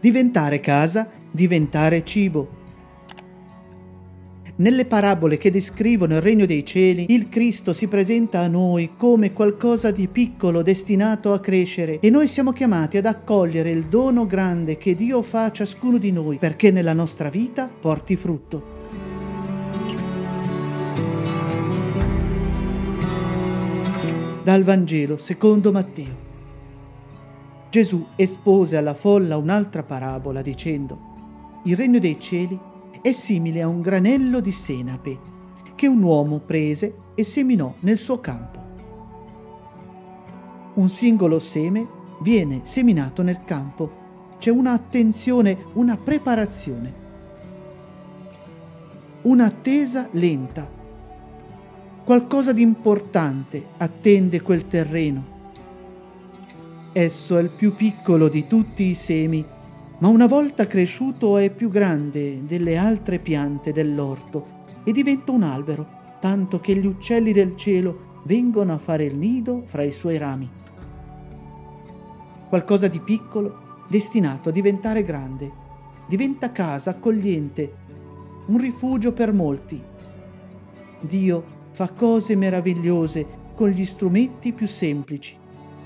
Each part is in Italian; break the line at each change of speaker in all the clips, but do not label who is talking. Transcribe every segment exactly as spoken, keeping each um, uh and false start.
Diventare casa, diventare cibo. Nelle parabole che descrivono il regno dei cieli, il Cristo si presenta a noi come qualcosa di piccolo destinato a crescere e noi siamo chiamati ad accogliere il dono grande che Dio fa a ciascuno di noi perché nella nostra vita porti frutto. Dal Vangelo secondo Matteo. Gesù espose alla folla un'altra parabola dicendo: il regno dei cieli è simile a un granello di senape che un uomo prese e seminò nel suo campo. Un singolo seme viene seminato nel campo. C'è un'attenzione, una preparazione, un'attesa lenta. Qualcosa di importante attende quel terreno. Esso è il più piccolo di tutti i semi, ma una volta cresciuto è più grande delle altre piante dell'orto e diventa un albero, tanto che gli uccelli del cielo vengono a fare il nido fra i suoi rami. Qualcosa di piccolo, destinato a diventare grande, diventa casa accogliente, un rifugio per molti. Dio fa cose meravigliose con gli strumenti più semplici.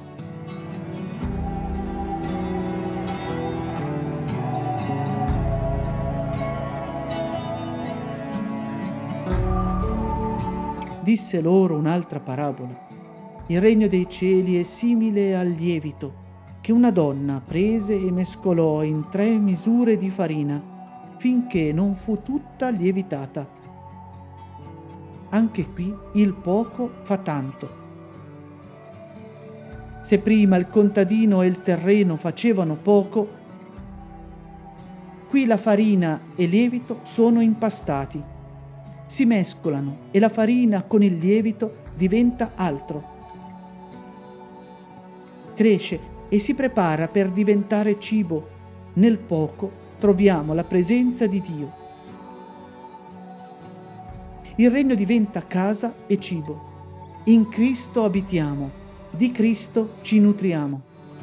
Disse loro un'altra parabola. Il regno dei cieli è simile al lievito che una donna prese e mescolò in tre misure di farina finché non fu tutta lievitata. Anche qui il poco fa tanto. Se prima il contadino e il terreno facevano poco, qui la farina e il lievito sono impastati. Si mescolano e la farina con il lievito diventa altro. Cresce e si prepara per diventare cibo. Nel poco troviamo la presenza di Dio. Il regno diventa casa e cibo. In Cristo abitiamo, di Cristo ci nutriamo.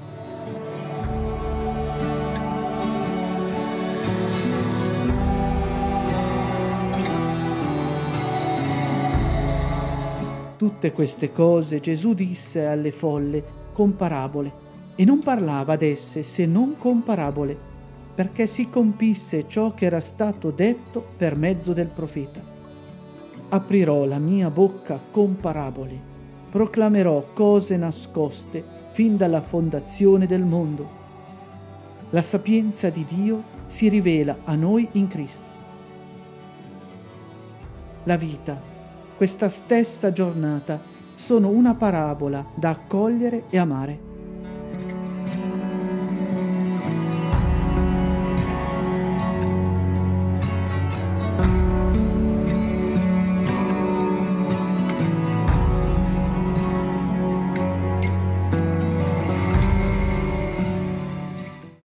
Tutte queste cose Gesù disse alle folle con parabole e non parlava ad esse se non con parabole, perché si compisse ciò che era stato detto per mezzo del profeta. Aprirò la mia bocca con parabole, proclamerò cose nascoste fin dalla fondazione del mondo. La sapienza di Dio si rivela a noi in Cristo. La vita, questa stessa giornata, sono una parabola da accogliere e amare.